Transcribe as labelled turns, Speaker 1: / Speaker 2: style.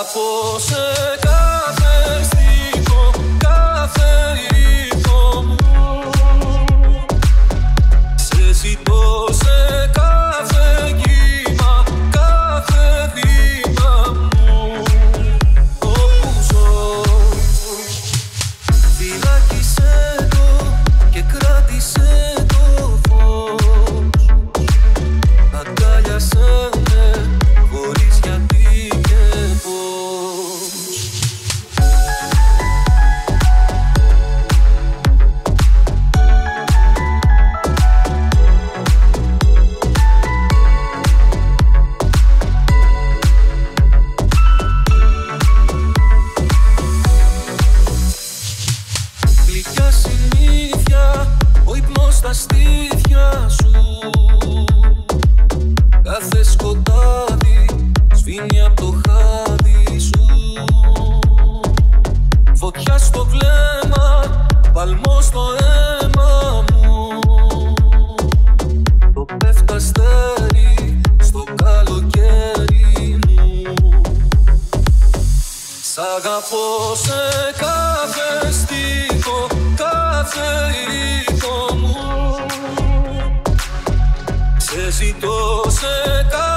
Speaker 1: αγαπώ σε κάθε στίχο, κάθε ήχο μου. Σε ζητώ σε κάθε κύμα, κάθε βήμα μου. Όπου ζω, φυλάκισέ το και κράτησέ το φως. Αγκάλιασέ με χωρίς γιατί και πώς. Γλυκιά συνήθεια, ο ύπνος στα στήθια σου. Κάθε σκοτάδι σβήνει απ' το χάδι σου. Φωτιά στο βλέμμα, παλμό στο αίμα μου. Το πέφτει αστέρι στο καλοκαίρι μου. Σ' αγαπώ σε κάθε στίχο, κάθε ήχο μου. Σε ζητώ σε κάθε